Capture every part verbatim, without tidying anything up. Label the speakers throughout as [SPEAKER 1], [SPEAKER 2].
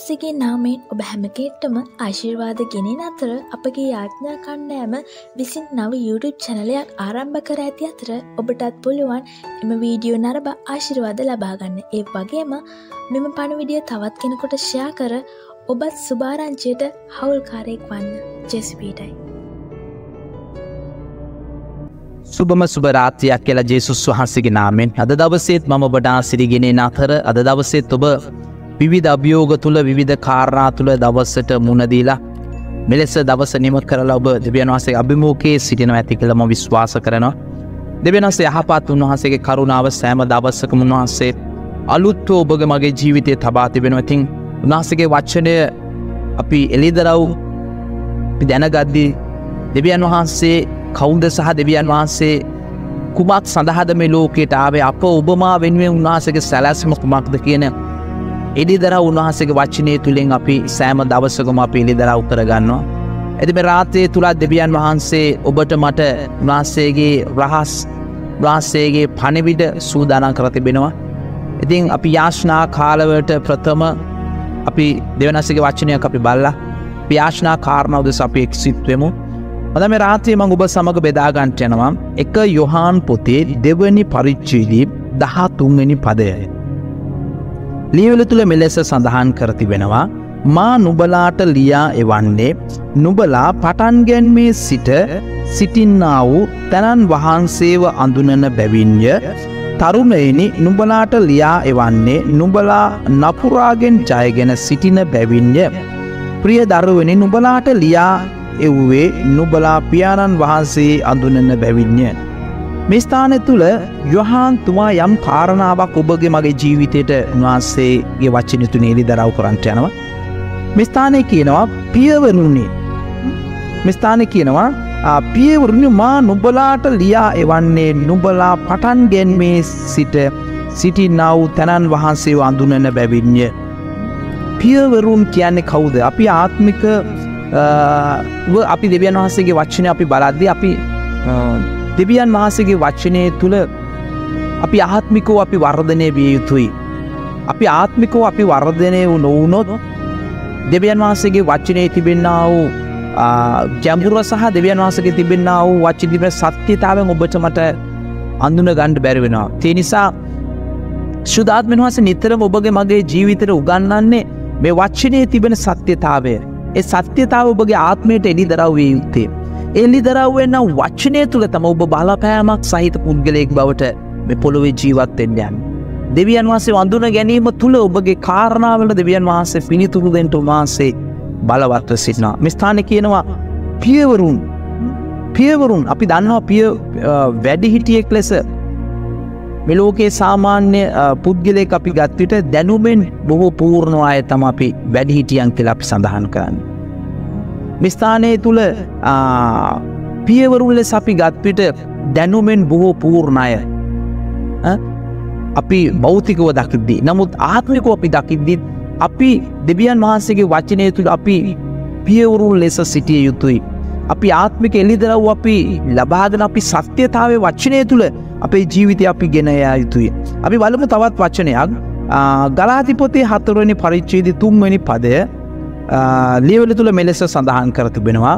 [SPEAKER 1] වහන්සේගේ නාමයෙන් ඔබ හැම කෙනෙක්ටම ආශිර්වාද ගෙනෙන අතර අපගේ යාඥා කණ්ඩායම විසින් නව YouTube channelයක් ආරම්භ කර ඇති අතර ඔබටත් පුළුවන් එම වීඩියෝ නරඹා ආශිර්වාද ලබා ගන්න. ඒ වගේම මෙම පණිවිඩය තවත් කෙනෙකුට share කර ඔබත් සුභාරංචියට හවුල්කාරයෙක් වන්න. ජෙස්පීටයි.
[SPEAKER 2] සුබම සුබ රාත්‍රියක් කියලා ජේසුස් වහන්සේගේ නාමයෙන් අද දවසේත් මම ඔබට ආශිර්වාද ගෙනෙන අතර අද දවසේත් ඔබ විවිධ අභියෝග තුල විවිධ කාරණා තුල දවසට මුණ දීලා මෙලෙස දවස නිම කරලා ඔබ දෙවියන් වහන්සේගේ අභිමුඛයේ සිටිනවා ඇති කියලා මම විශ්වාස කරනවා. දෙවියන් වහන්සේ යහපත් උන්වහන්සේගේ කරුණාව සෑම දවසකම උන්වහන්සේ අලුත්ව ඔබගේ මගේ ජීවිතයේ තබා තිබෙනවා. ඉතින් උන්වහන්සේගේ වචනය අපි එළිදරව් අපි දැනගද්දී දෙවියන් වහන්සේ කවුද සහ දෙවියන් වහන්සේ කුමක් සඳහාද මේ ලෝකයට ආවේ අප ඔබමා වෙනුවෙන් උන්වහන්සේගේ සැලැස්ම කුමක්ද කියන එළිදරව් උන්වහන්සේගේ වචනය තුලින් අපි සෑම දවසකම අපි එළිදරව් කරගන්නවා. එදින මේ රාත්‍රියේ තුල දෙවියන් වහන්සේ ඔබට මට උන්වහන්සේගේ රහස් උන්වහන්සේගේ පණිවිඩ සූදානම් කර තිබෙනවා. ඉතින් අපි යාඥා කාලවලට ප්‍රථම අපි දෙවියන් වහන්සේගේ වචනයක් අපි බලලා අපි යාඥා කාරණා උදෙසා අපි එක්සිත් වෙමු. අද මේ රාත්‍රියේ මම ඔබ සමග බෙදා ගන්නට යනවා එක යොහාන් පොතේ දෙවැනි පරිච්ඡේදයේ දහතුන් වෙනි පදය. ලියවිලි තුල මෙලෙස සඳහන් කර තිබෙනවා මා නුඹලාට ලියා එවන්නේ නුඹලා පටන් ගැනීමේ සිට සිටින්නා වූ තනන් වහන්සේව අඳුනන බැවින්ය. තරුණයනි නුඹලාට ලියා එවන්නේ නුඹලා නපුරාගෙන් ජයගෙන සිටින බැවින්ය. ප්‍රිය දරුවනි නුඹලාට ලියා එව්වේ නුඹලා පියාණන් වහන්සේ අඳුනන බැවින්ය. මේ ස්ථානය තුල යොහාන් තුමා යම් කාරණාවක් ඔබගේ මගේ ජීවිතයට උන්වහන්සේගේ වචන තුනේ එළිදරව් කරන්නට යනවා. මේ ස්ථානයේ කියනවා පියවරුනි. මේ ස්ථානයේ කියනවා පියවරුනි මා නුඹලාට ලියා එවන්නේ නුඹලා පටන් ගැනීමේ සිට සිටිනා වූ තනන් වහන්සේව අඳුනන බැවින්ය. පියවරුන් කියන්නේ කවුද? අපි ආත්මික අපි දෙවියන් වහන්සේගේ වචනය අපි බලද්දී අපි දෙවියන් වහන්සේගේ වචනය තුල අපි ආත්මිකව අපි වර්ධනය විය යුතුයි. අපි ආත්මිකව අපි වර්ධනය නොවුනොත් දෙවියන් වහන්සේගේ වචනයේ තිබෙනා වූ ගැඹුර සහ දෙවියන් වහන්සේගේ තිබෙනා වූ වචන තිබෙන සත්‍යතාවයෙන් ඔබට මට අඳුන ගන්න බැරි වෙනවා. ඒ නිසා සුදාත්මන වහන්සේ නිතරම ඔබගේ මගේ ජීවිතේට උගන්වන්නේ මේ වචනයේ තිබෙන සත්‍යතාවය. ඒ සත්‍යතාව ඔබගේ ආත්මයට එළිදරව් විය යුත්තේ. එළිදරව් වෙන වචනය තුල තමයි ඔබ බලපෑමක් සහිත පුද්ගලයෙක් බවට මේ පොළොවේ ජීවත් වෙන්න යන්නේ. දෙවියන් වහන්සේ වඳුන ගැනීම තුල ඔබගේ කාරණාවල දෙවියන් වහන්සේ පිළිතුරු දෙන්න උන්වහන්සේ බලවත්ව සිටිනවා. මේ ස්ථානයේ කියනවා පියවරුන් පියවරුන් අපි දන්නවා පිය වැඩිහිටියෙක් ලෙස මේ ලෝකේ සාමාන්‍ය පුද්ගලයෙක් අපි ගත් විට දැනුමෙන් බොහෝ පූර්ණ අය තමයි අපි වැඩිහිටියන් කියලා අපි සඳහන් කරන්නේ. මේ ස්ථානයේ තුල පියවරුන් ලෙස අපි ගත් විට දැනුමෙන් බොහෝ පූර්ණ අය අපි භෞතිකව දකිද්දී නමුත් ආත්මිකව අපි දකිද්දී අපි දෙවියන් වහන්සේගේ වචනය තුල අපි පියවරුන් ලෙස සිටිය යුතුයි. අපි ආත්මික එළිදරව් අපි ලබාගෙන අපි සත්‍යතාවයේ වචනය තුල අපේ ජීවිතය අපි ගෙන යා යුතුයි. අපි බලමු තවත් වචනයක් ගලාති පොතේ හතරවෙනි පරිච්ඡේදයේ තුන්වෙනි පදය ලියවිලි තුල මෙලෙස සඳහන් කර තිබෙනවා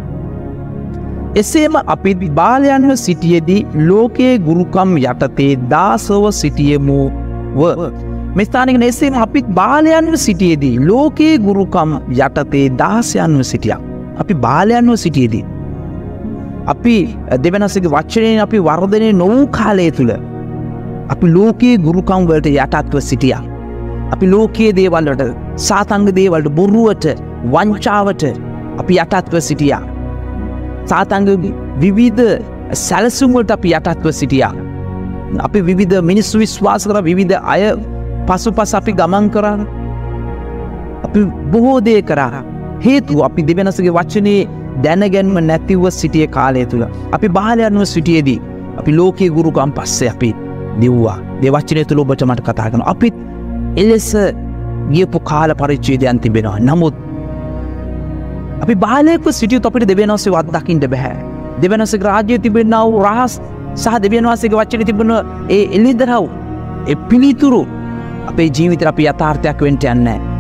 [SPEAKER 2] එසේම අපි බාලයන්ව සිටියේදී ලෝකයේ ගුරුකම් යටතේ දාසව සිටියෙමු ව. මේ ස්ථානයේ එසේම අපි බාලයන්ව සිටියේදී ලෝකයේ ගුරුකම් යටතේ දාසයන්ව සිටියා. අපි බාලයන්ව සිටියේදී අපි දෙවියන් වහන්සේගේ වචනයෙන් අපි වර්ධනය නොවූ කාලය තුල අපි ලෝකයේ ගුරුකම් වලට යටත්ව සිටියා. අපි ලෝකයේ දේවල් වලට සාතන්ගේ දේවල්ට බොරුවට වංචාවට අපි යටත්ව සිටියා. සාතන්ගේ විවිධ සැලසුම් වලට අපි යටත්ව සිටියා. අපි විවිධ මිනිස්සු විශ්වාස කරා විවිධ අය පසුපස අපි ගමන් කරා. අපි බොහෝ දේ කරා. හේතුව අපි දෙවියන් වහන්සේගේ වචනේ දැනගැන්ම නැතිව සිටිය කාලය තුල අපි බාලයන්ව සිටියේදී අපි ලෝකයේ ගුරුකම් පස්සේ අපි දිව්වා. මේ වචනේ තුල ඔබට මට කතා කරනවා. අපිත් එලෙස ගියපු කාල පරිච්ඡේදයන් තිබෙනවා. නමුත් අපි බාලයෙක්ව සිටියොත් අපිට දෙවියන් වහන්සේව අත්දකින්න බෑ. දෙවියන් වහන්සේගේ රාජ්‍යයේ තිබෙනා වූ රහස් සහ දෙවියන් වහන්සේගේ වචනේ තිබෙන ඒ එළිදරව් ඒ පිළිතුරු අපේ ජීවිතේ අපි යථාර්ථයක් වෙන්න යන්නේ නැහැ.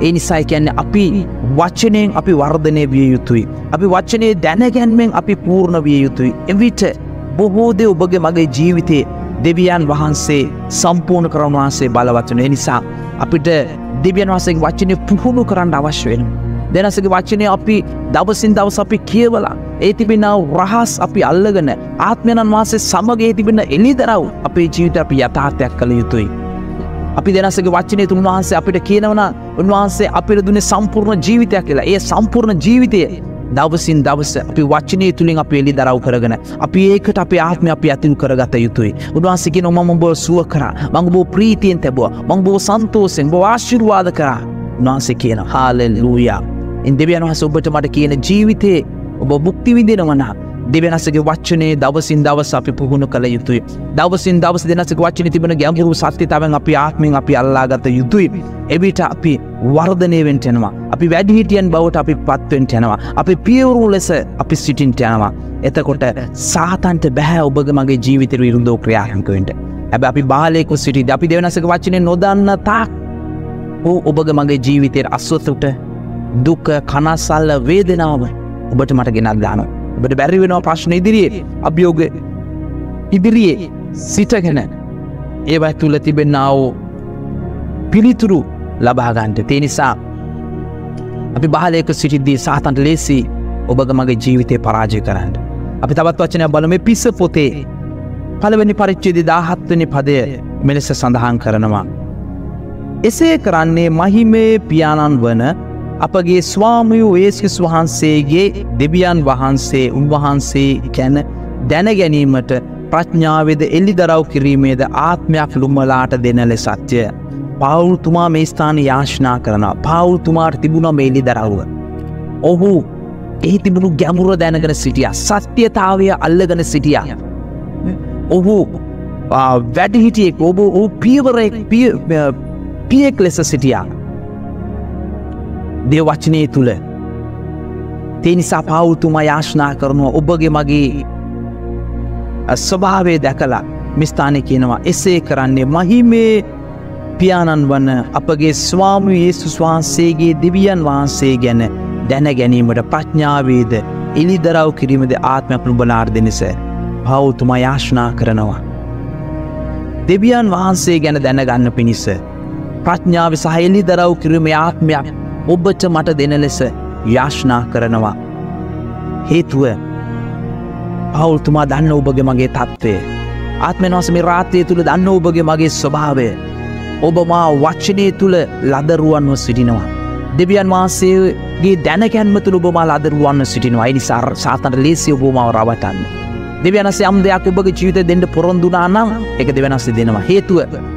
[SPEAKER 2] ඒ නිසා කියන්නේ අපි වචනයෙන් අපි වර්ධනය විය යුතුයි. අපි වචනේ දැනගැන්මෙන් අපි පූර්ණ විය යුතුයි. එවිට බොහෝ දේ ඔබගේ මගේ ජීවිතේ දෙවියන් වහන්සේ සම්පූර්ණ කරන වහන්සේ බලවත් වෙන නිසා අපිට දෙවියන් වහන්සේගේ වචනේ පුහුණු කරන්න අවශ්‍ය වෙනවා. දෙනසගේ වචනේ අපි දවසින් දවස අපි කියවලා ඒ තිබෙන රහස් අපි අල්ලගෙන ආත්මයන් වහන්සේ සමග ඒ තිබෙන එළිදරව් අපේ ජීවිතය අපි යථාර්ථයක් කළ යුතුයි. අපි දෙනසගේ වචනේ තුන් වහන්සේ අපිට කියනවා උන්වහන්සේ අපිට දුන්නේ සම්පූර්ණ ජීවිතයක් කියලා. ඒ සම්පූර්ණ ජීවිතය දවසින් දවස අපි වචනේ තුලින් අපි එළිදරව් කරගෙන අපි ඒකට අපේ ආත්මය අපි ඇතුල් කරගත යුතුයි. උන්වහන්සේ කියනවා මම ඔබ සුව කරා. මම ඔබ ප්‍රීතියෙන් තැබුවා. මම ඔබ සන්තෝෂෙන් ඔබ ආශිර්වාද කරා. උන්වහන්සේ කියනවා හාලෙලූයා. ඉන් දෙවියන් වහන්සේ ඔබට මට කියන ජීවිතේ ඔබ භුක්ති විඳිනවා නම් දෙවියන් වහන්සේගේ වචනේ දවසින් දවස අපි පුහුණු කළ යුතුයි. දවසින් දවස දෙවියන් වහන්සේගේ වචනේ තිබෙන ගැඹුරු සත්‍යතාවෙන් අපි ආත්මෙන් අපි අල්ලාගත යුතුයි. එවිට අපි වර්ධනය වෙන්න යනවා. අපි වැඩිහිටියන් බවට අපි පත් වෙන්න යනවා. අපි පියවරු ලෙස අපි සිටින්න යනවා. එතකොට සාතන්ට බෑ ඔබගේ මගේ ජීවිතේ විරුද්ධව ක්‍රියාත්මක වෙන්න. හැබැයි අපි බාලයෙකු සිටිද්දී අපි දෙවියන් වහන්සේගේ වචනේ නොදන්න තාක් ඔබගේ මගේ ජීවිතේ අස්වතුට දුක කනසල්ල වේදනාව ඔබට මට ගෙනත් දානවා. ඔබට බැරි වෙනවා ප්‍රශ්න ඉදිරියේ අභියෝග ඉදිරියේ සිටගෙන ඒවා තුල තිබෙනා වූ පිළිතුරු ලබා ගන්නට. ඒ නිසා අපි බාලයක සිටිද්දී සාතන්ට ලේසි ඔබගේ මගේ ජීවිතේ පරාජය කරන්න. අපි තවත් වචනයක් බලමු. පිස පොතේ පළවෙනි පරිච්ඡේදයේ දහහත් වෙනි පදය මෙලෙස සඳහන් කරනවා. එසේ කරන්නේ මහිමේ පියාණන් වන අපගේ ස්වාමියෝ යේසුස් වහන්සේගේ දෙවියන් වහන්සේ උන්වහන්සේ ගැන දැන ගැනීමට ප්‍රඥාවේද එළිදරව් කිරීමේද ආත්මයක් ලුම්මලාට දෙන ලෙසත්ය. පාවුල් තුමා මේ ස්ථානයේ යාඥා කරනවා. පාවුල් තුමාට තිබුණා මේ එළිදරව්ව. ඔහු එහි තිබුණු ගැඹුර දැනගෙන සිටියා. සත්‍යතාවය අල්ලගෙන සිටියා. ඔහු වැඩිහිටියෙක් ඔහු පියවරෙක් පියෙක් ලෙස සිටියා. දේව වචනේ තුල. ඒ නිසා පාවුල් තුමා යාඥා කරනවා ඔබගේ මගේ ස්වභාවය දැකලා මේ ස්ථානයේ කියනවා එසේ කරන්නේ මහිමේ පියාණන් වන අපගේ ස්වාමී යේසුස් වහන්සේගේ දෙවියන් වහන්සේ ගැන දැන ගැනීමට ප්‍රඥාවේද එළිදරව් කිරීමේද ආත්මයක් නුඹලාට දෙනස. පාවුල් තුමා යාඥා කරනවා දෙවියන් වහන්සේ ගැන දැනගන්න පිණිස ප්‍රඥාව සහ එළිදරව් කිරීමේ ආත්මයක් ඔබට මට දෙන ලෙස යාඥා කරනවා. හේතුව පාවුල් තුමා දන්න ඔබගේ මගේ තත්ත්වය. ආත්මයන් වහන්සේ මේ රාත්‍රිය තුල දන්න ඔබගේ මගේ ස්වභාවය. ඔබ මා වචනේ තුල ලදරුවන්ව සිටිනවා. දෙවියන් වහන්සේගේ දැනගැන්ම තුල ඔබ මා ලදරුවන්ව සිටිනවා. ඒ නිසා සාතන්ට ලේසි ඔබ මාව රවටන්න. දෙවියන් වහන්සේ යම් දෙයක් ඔබගේ ජීවිතේ දෙන්න පොරොන්දු වුණා නම් ඒක දෙවියන් වහන්සේ දෙනවා. හේතුව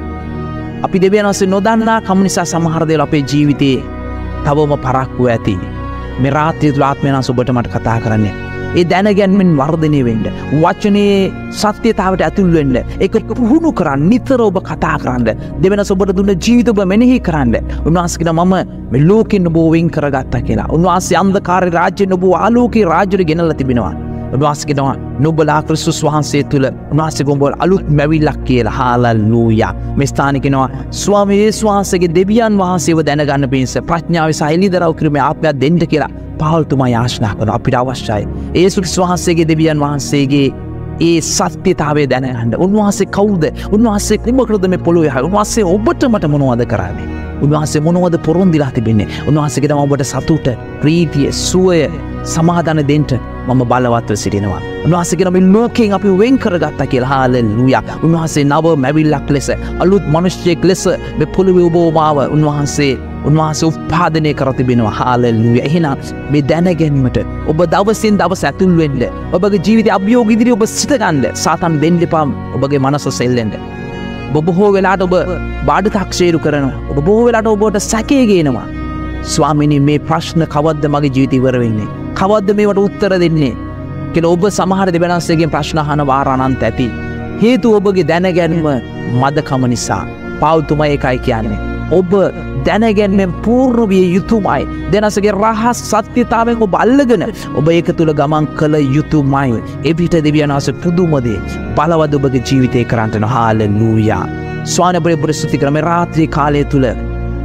[SPEAKER 2] අපි දෙවියන් වහන්සේ නොදන්නා කම නිසා සමහර දේවල් අපේ ජීවිතේ තවම පරක්කු ඇති. මේ රාත්‍රිය තුල ආත්මයන් වහන්සේ ඔබට මට කතා කරන්නේ. ඒ දැනගැන්මෙන් වර්ධනය වෙන්න. වචනේ සත්‍යතාවට ඇතුල් වෙන්න. ඒක පුහුණු කරන්න. නිතර ඔබ කතා කරන්න. දෙවෙනි ඔබට දුන්න ජීවිත ඔබ මෙනෙහි කරන්න. උන්වහන්සේ කියනවා මම මේ ලෝකෙන් ඔබ වෙන් කරගත්තා කියලා. උන්වහන්සේ අන්ධකාර රාජ්‍යෙන් ඔබ ආලෝකයේ රාජ්‍යට ගෙනල්ලා තිබෙනවා. උන්වහන්සේ කියනවා නුඹලා ක්‍රිස්තුස් වහන්සේ තුල උන්වහන්සේ ගොඹ අලුත් මැවිල්ලක් කියලා. හාලෙලූයා. මේ ස්ථානේ කියනවා ස්වාමී යේසුස් වහන්සේගේ දෙවියන් වහන්සේව දැනගන්න පිණිස ප්‍රඥාව සහ එළිදරව් කිරීමේ ආත්මයක් දෙන්න කියලා පාවුල් තුමා යාඥා කරනවා. අපිට අවශ්‍යයි යේසුස් වහන්සේගේ දෙවියන් වහන්සේගේ ඒ සත්‍යතාවය දැනගන්න. උන්වහන්සේ කවුද? උන්වහන්සේ කුමකටද මේ පොළොවේ ආවේ? උන්වහන්සේ ඔබට මට මොනවද කරන්නේ? උන්වහන්සේ මොනවද පොරොන්දිලා තිබෙන්නේ? උන්වහන්සේ කියනවා ඔබට සතුට, ප්‍රීතිය, සුවය, සමාදාන දෙන්න මම බලවත්ව සිටිනවා. උන්වහන්සේ කියනවා මේ ලෝකයෙන් අපි වෙන් කරගත්තා කියලා. හාලෙලූයා. උන්වහන්සේ නව මැවිල්ලක් ලෙස අලුත් මිනිසෙක් ලෙස මේ පොළොවේ ඔබ මාව උන්වහන්සේ උන්වහන්සේ උත්පාදනය කර තිබෙනවා. හාලෙලූයා. එහෙනම් මේ දැනගැනීමට ඔබ දවසින් දවස ඇතුල් වෙන්න. ඔබගේ ජීවිතය අභියෝග ඉදිරියේ ඔබ සිට ගන්න. සාතන් දෙන්න එපා ඔබගේ මනස සෙල්ලෙන්න. ඔබ බොහෝ වෙලාවට ඔබ බාඩ තාක්ෂේරු කරනවා. ඔබ බොහෝ වෙලාවට ඔබට සැකේ ගේනවා. ස්වාමිනී මේ ප්‍රශ්න කවද්ද මගේ ජීවිතේ ඉවර වෙන්නේ? කවද්ද මේවට උත්තර දෙන්නේ කියලා ඔබ සමහර දෙවියන්සේගෙන් ප්‍රශ්න අහන වාර අනන්ත ඇති. හේතුව ඔබගේ දැනගැනීම මදකම නිසා. පාවුල් තුමා ඒකයි කියන්නේ. ඔබ දැනගැන්මෙන් පූර්ණ විය යුතුමයි. දෙනසගේ රහස් සත්‍යතාවෙන් ඔබ අල්ලගෙන ඔබ ඒක තුල ගමන් කළ යුතුමයි. එවිට දෙවියන් වහන්සේ පුදුම දේ බලවත් ඔබගේ ජීවිතේ කරන්ට. හාලෙලූයා. ස්වාමීන් වහන්සේ ප්‍රසිද්ධ කරන මේ රාත්‍රී කාලය තුල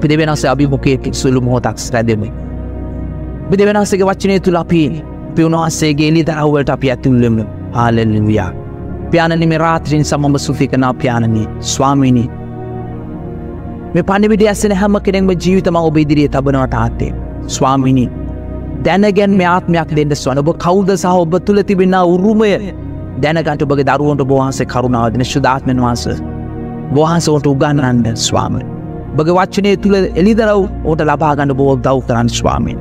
[SPEAKER 2] අපි දෙවියන්වහන්සේ අභිමුඛයේ සුළු මොහොතක් රැඳෙමු. අපි දෙවියන්වහන්සේගේ වචනය තුල අපි අපි උන්වහන්සේගේ එළිදරව් වලට අපි ඇතුල් වෙමු. හාලෙලූයා. පියාණනි මේ රාත්‍රියේ සමම සුති කරන පියාණනි ස්වාමීනි මේ පණිවිඩය ඇසෙන හැම කෙනෙක්ම ජීවිතම ඔබ ඉදිරියේ තබනවා තාත්තේ. ස්වාමීනි දැනගෙන මේ ආත්මයක් දෙන්න ස්වාමී. ඔබ කවුද සහ ඔබ තුල තිබෙන උරුමය දැනගන්න ඔබගේ දරුවන්ට ඔබ වහන්සේ කරුණාව දෙන සුදාත්මන වහන්සේ. වහන්සේට උගන්වන්න ස්වාමී. ඔබගේ වචනේ තුල එළිදරව් ඔබට ලබා ගන්න ඔබ උදව් කරන්න ස්වාමී.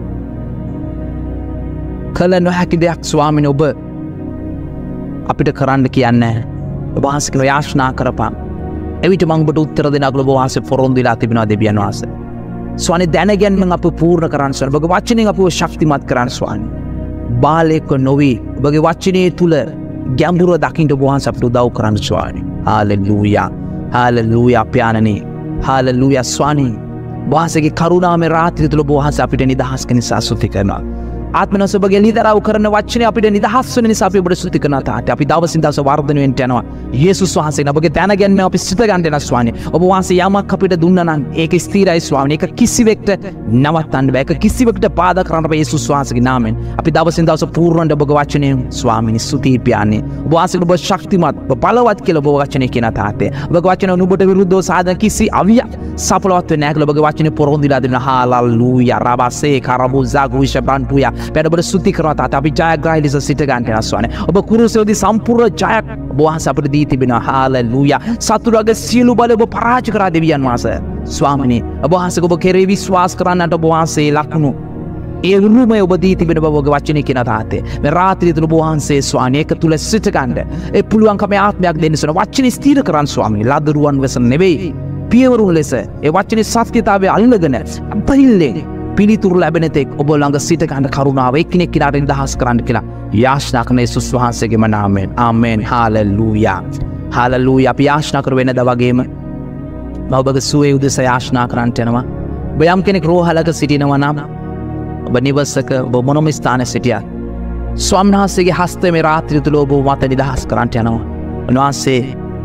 [SPEAKER 2] කල නොහැකි දෙයක් ස්වාමීනි ඔබ අපිට කරන්න කියන්නේ. ඔබ වහන්සේ කියන යාඥා කරපන්. එවිට මම ඔබට උත්තර දෙන අගල ඔබ වහන්සේ පොරොන්දු වෙලා තිබෙනවා දෙවියන් වහන්සේ. ස්වාමී දැනගැන්මෙන් අප පූර්ණ කරන්න ස්වාමී. ඔබගේ වචනෙන් අපව ශක්තිමත් කරන්න ස්වාමී. බාලයෙක් නොවි ඔබගේ වචනේ තුල ගැඹුර දකින්න ඔබ වහන්සේ අපිට උදව් කරන්න ස්වාමී. හාලෙලූයා. හාලෙලූයා පියාණනි. හාලෙලූයා ස්වාමී. වහන්සේගේ කරුණාමය රාත්‍රිය තුල ඔබ වහන්සේ අපිට නිදහස් කරන නිසා ස්තුති කරනවා. ආත්මනස ඔබගේ එළිදරව් කරන වචනේ අපිට නිදහස් වෙන නිසා අපි ඔබට ස්තුති කරනවා තාත්තේ. අපි දවසින් දවස වර්ධනය වෙන්න යනවා. යේසුස් වහන්සේ ඔබගේ දැනගැන්ම අපි සිත ගන්න දෙනවා ස්වාමී. ඔබ වහන්සේ යමක් අපිට දුන්නා නම් ඒක ස්ථිරයි ස්වාමී. ඒක කිසිවෙක්ට නවත්තන්න බෑ. ඒක කිසිවෙක්ට බාධා කරන්න බෑ යේසුස් වහන්සේගේ නාමයෙන්. අපි දවසින් දවස පූර්ණව ඔබගේ වචනේ ස්වාමීනි ස්තුති පියාණේ. ඔබ වහන්සේ ඔබ ශක්තිමත් ඔබ බලවත් කියලා ඔබ වචනේ කියන තාත්තේ. ඔබගේ වචනේ නුඹට විරුද්ධව සාධන කිසි අවියක් සඵලවත් වෙන්නේ නැහැ කියලා ඔබගේ වචනේ පොරොන්දුලා දෙනවා. හාලෙලූයා. රබසේ කරබුසා ගුෂබන්තුයා. පැඩ ඔබට ස්තුති කරනවා තාත්තා. අපි ජයග්‍රාහී ලෙස සිට ගන්න යනවා ස්වාමී. ඔබ කුරුසෙවදී සම්පූර්ණ ජයක් ඔබ වහන්සේ අපිට දී තිබෙනවා. හාලෙලූයා. සතුරුගේ සියලු බල ඔබ පරාජය කරා දෙවියන් වහන්සේ. ස්වාමීනි ඔබ වහන්සේ ඔබ කෙරේ විශ්වාස කරන්නට ඔබ වහන්සේ ලකුණු ඒ උරුමය ඔබ දී තිබෙන බව ඔබගේ වචනේ කියන තාත්තේ. මේ රාත්‍රිය තුල ඔබ වහන්සේ ස්වාමී ඒක තුල සිට ගන්න. ඒ පුළුවන්කම ආත්මයක් දෙන්න සන වචනේ ස්ථිර කරන් ස්වාමී. ලදරුවන් වෙසන නෙවෙයි. පියවරුන් ලෙස ඒ වචනේ සත්‍යතාවය අල්ලගෙන අපහිල්ලෙන් පිළිතුරු ලැබෙන තෙක් ඔබ ළඟ සිට ගන්න කරුණාව එක්කෙනෙක් කිනාට නිදහස් කරන්න කියලා යාඥා කරන යේසුස් වහන්සේගේම නාමයෙන්. ආමෙන්. හාලෙලූයා. හාලෙලූයා. අපි යාඥා කර වෙනද වගේම මම ඔබගේ සුවය උදෙසා යාඥා කරන්නට යනවා. ඔබ යම් කෙනෙක් රෝහලක සිටිනවා නම් ඔබ නිවසක ඔබ මොනම ස්ථානයක සිටියත් ස්වාමීන් වහන්සේගේ හස්තය මේ රාත්‍රිය තුල ඔබ මත නිදහස් කරන්නට යනවා. උන්වහන්සේ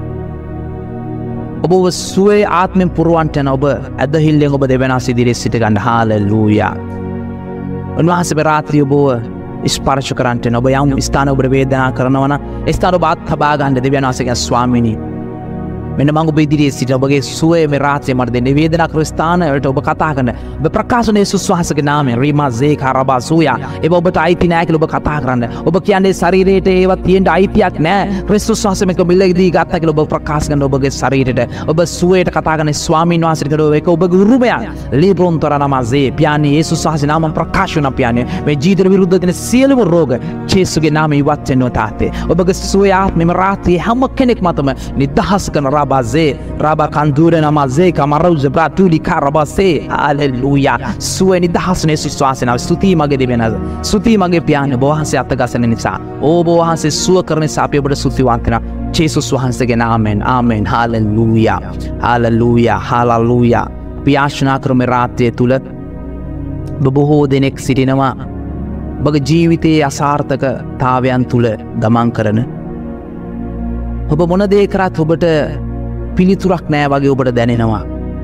[SPEAKER 2] ඔබ සුවේ ආත්මෙන් පුරවන්ට යන ඔබ ඇදහිල්ලෙන් ඔබ දෙවියන්වහන්සේ ඉදිරියේ සිට ගන්න. හාලෙලූයා. උන්වහන්සේ මේ රාත්‍රිය ඔබ ස්පර්ශ කරන්නට යන ඔබ යම් ස්ථාන ඔබට වේදනා කරනවා නම් ඒ ස්ථාන ඔබ අත්හබා ගන්න දෙවියන්වහන්සේගේ ස්වාමීනි. මෙන්න මම ඔබ ඉදිරියේ සිට ඔබගේ සුවේ මේ රාත්‍රියේ මට දෙන්නේ වේදනා කර ස්ථාන වලට ඔබ කතා කරන ඔබ ප්‍රකාශන යේසුස් වහන්සේගේ නාමයෙන් රීමා zee karabasuya ඒව ඔබට අයිති නැහැ කියලා ඔබ කතා කරන්න. ඔබ කියන්නේ ශරීරයට ඒවත් තියෙන්න අයිතියක් නැහැ. ක්‍රිස්තුස් වහන්සේ මේක මිලදී ගත්තා කියලා ඔබ ප්‍රකාශ කරන ඔබගේ ශරීරයට ඔබ සුවයට කතා කරන ස්වාමීන් වහන්සේට කරෝ ඒක ඔබගේ උරුමයක්. ලීබ්‍රොන් තරනමazee පියාණේ යේසුස් වහන්සේ නාමයෙන් ප්‍රකාශ කරන පියාණේ මේ ජීවිත විරුද්ධ දෙන සියලුම රෝග යේසුගේ නාමයෙන් ඉවත් වෙනවා තාත්තේ. ඔබගේ සුවය ආත්මෙම රාත්‍රියේ හැම කෙනෙක් මතම නිදහස් කරන Rabaze, Rabba Kandura Namaze, Kamaroza Bratuli Karabase, Hallelujah. Sueni Dahasne Suswasena, Suti Mage Divina, Suti Mage Piano, Bohase Atagasanisa, O Bohase Suakarne Sapi, but Suti Wantana, Jesus Wahans again, Amen, Amen, Hallelujah, Hallelujah, Hallelujah. Piashna Kromerate Tulat, Bobo the next Sidinama, Bagajivite Asartaka, Tavian Tule, Damankarana. ඔබ මොන දේ කරත් ඔබට පිළිතුරක් නැහැ වගේ ඔබට දැනෙනවා.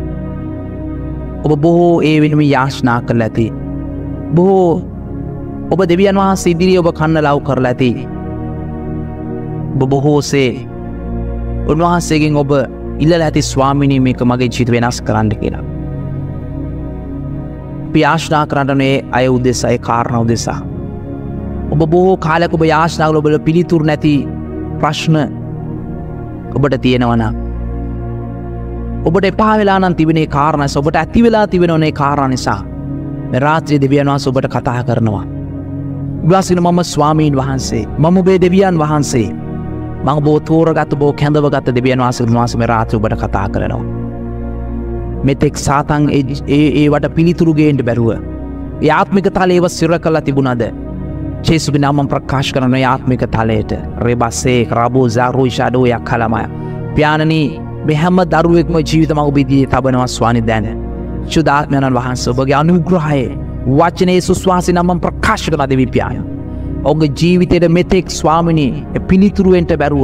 [SPEAKER 2] ඔබ බොහෝ ඒ වෙනුවෙන් යාඥා කරලා ඇති. බොහෝ ඔබ දෙවියන් වහන්සේ ඉදිරියේ ඔබ කන්න ලව් කරලා ඇති. ඔබ බොහෝසේ උන්වහන්සේගෙන් ඔබ ඉල්ලලා ඇති ස්වාමීනි මේක මගේ ජීවිත වෙනස් කරන්න කියලා. අපි යාඥා කරන්නේ අය උදෙසා ඒ කාරණා උදෙසා. ඔබ බොහෝ කාලයක ඔබ යාඥා කළ ඔබ පිළිතුරු නැති ප්‍රශ්න ඔබට තියෙනවා නම් ඔබට එපා වෙලා නම් තිබෙනේ කාරණා නිසා ඔබට ඇති වෙලා තිබෙනෝනේ කාරණා නිසා මේ රාත්‍රියේ දෙවියන් වහන්සේ ඔබට කතා කරනවා. විශ්වාසින මම ස්වාමීන් වහන්සේ මම ඔබේ දෙවියන් වහන්සේ මම ඔබ තෝරගත් ඔබ කැඳවගත් දෙවියන් වහන්සේ වහන්සේ මේ රාත්‍රියේ ඔබට කතා කරනවා. මෙතෙක් සාතන් ඒ ඒ වට පිළිතුරු ගේන්න බැරුව ඒ ආත්මික තලයේව සිර කළා තිබුණාද? ජේසුගේ නාමයෙන් ප්‍රකාශ කරන මේ ආත්මික තලයට රෙබසේ රාබෝ සාරෝ ෂාඩෝ යකලමය පියාණනි මේ හැම දරුවෙක්ම ජීවිතම ඔබදී තබනවා ස්වාමී දැන සුදාත්මයන් වහන්සේ ඔබගේ අනුග්‍රහය වචනේ යේසුස් වහන්සේ නාමයෙන් ප්‍රකාශ කරන දෙවි පියාණන් ඔබගේ ජීවිතයේ මෙතෙක් ස්වාමිනී පිළිතුරු වෙන්න බැරුව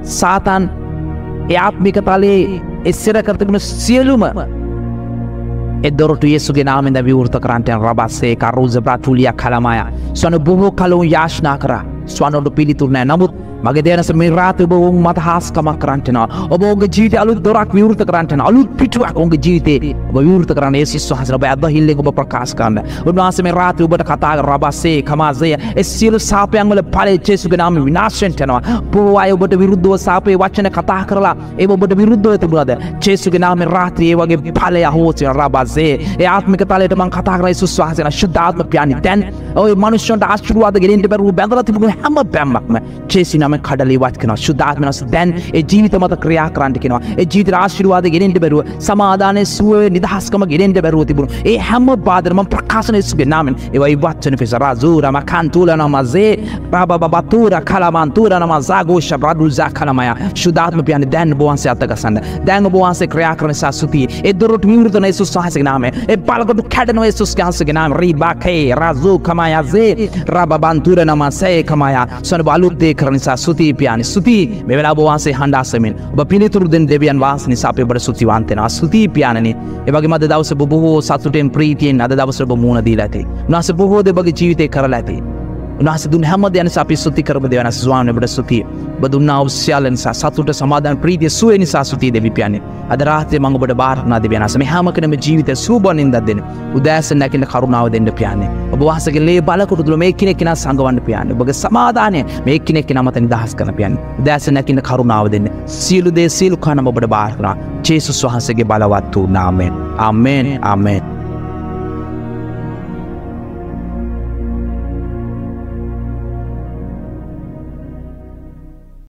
[SPEAKER 2] සාතන් ඒ ආත්මික තලයේ එස්සර කර තිබුණ සියලුම එදොරටු යේසුගේ නාමයෙන් දැන් විවෘත කරන්ට යන රබස්සේ කරුස ප්‍රාතුලිය කලමය ස්වන බොහෝ කලෝ යාචනා කරා ස්වනොඩ පිළිතුරු නැහැ නමුත් මගේ දේනස මේ රාත්‍රී ඔබ උන් මත හාස්කමක් කරන්ට යනවා ඔබ ඔබගේ ජීවිතය අලුත් දොරක් විවෘත කරන්ට යනවා අලුත් පිටුවක් ඔබගේ ජීවිතේ ඔබ විවෘත කරන්න යේසුස් වහන්සේ ඔබ අදහිල්ලෙන් ඔබ ප්‍රකාශ කරන්න උන්වහන්සේ මේ රාත්‍රී ඔබට කතා කර රබස්සේ කමාසය ඒ සියලු සාපයන් වල ඵලය යේසුගේ නාමයෙන් විනාශෙන්ට යනවා බොහෝ අය ඔබට විරුද්ධව සාපේ වචන කතා කරලා ඒ ඔබට විරුද්ධව තිබුණාද යේසුගේ නාමයෙන් රාත්‍රී ඒ වගේ ඵලය හොස්සේ රබස්සේ ඒ ආත්මික තලයට මම කතා කරලා යේසුස් වහන්සේලා ශුද්ධාත්ම පියාණි දැන් ඔය මනුෂ්‍යයන්ට ආශිර්වාද ගෙනින්න බැරුව බැඳලා තිබුණු හැම බැම්මක්ම යේසු නාමයෙන් කඩලා ඉවත් කරනවා ශුද්ධාත්මනස් දැන් ඒ ජීවිත මත ක්‍රියා කරන්න කියනවා ඒ ජීවිත ආශිර්වාද ගෙනින්න බැරුව සමාදානයේ සුවේ නිදහස්කම ගෙනින්න බැරුව තිබුණු ඒ හැම බාධාම මම ප්‍රකාශන යේසුගේ නාමයෙන් ඒවා ඉවත් වෙන පිසරා සූරා මකන්තුලා නමසේ බබබබතුරා කලමන්තුරා නමසාගෝෂ බ්‍රදුසා කලමය ශුද්ධාත්ම පියාණි දැන් ඔබ වහන්සේ අතගසන්න දැන් ඔබ වහන්සේ ක්‍රියා කරන නිසා සුතියි ඒ දොරට විවෘත යේසුස් වහන්සේගේ නාමයෙන් ඒ බලකට කැඩෙන යේසුස් වහන්සේගේ නාමයෙන් රීබාකේ රාසු කමයසේ රබබන්තුරා නමසේ කමය සොන බලුත් දේ කරන නිසා සුතියි පියාණි සුතියි මේ වෙලාව ඔබ වහන්සේ හඬාසමින් ඔබ පිළිතුරු දෙන දෙවියන් වහන්සේ නිසා අපි ඔබට සුතිවන්ත වෙනවා සුතියි පියාණනි ඒ වගේම අද දවසේ ඔබ බොහෝ සතුටෙන් ප්‍රීතියෙන් අද දවසේ ඔබ මුණ දීලා ඇති උන්වහන්සේ බොහෝ දේ ඔබගේ ජීවිතේ කරලා ඇති උන්වහන්සේ දුන්න හැම දෙයක් නිසා අපි ස්තුති කරමු දෙවියන් ස්වාමීන් ඔබට ස්තුතියි ඔබ දුන්නා වූ සියල්ල නිසා සතුට සමාදාන ප්‍රීතිය සුවේ නිසා ස්තුතියි දෙවි පියාණනි අද රාත්‍රියේ මම ඔබට බාර කරනවා දෙවියන් වහන්සේ මේ හැම කෙනෙකුගේ ජීවිතේ සුබනින්දක් දෙන්න උදෑසන නැකින කරුණාව දෙන්න පියාණනි ඔබ වහන්සේගේ ලේ බලකුරු තුල මේ කෙනෙක් කෙනා සංගවන්න පියාණනි ඔබගේ සමාදානය මේ කෙනෙක් කෙනා මත නිදහස් කරන පියාණනි උදෑසන නැකින කරුණාව දෙන්න සියලු දේ සියලු කනම ඔබට බාර කරනවා ජේසුස් වහන්සේගේ බලවත් වූ නාමයෙන් ආමේන් ආමේන්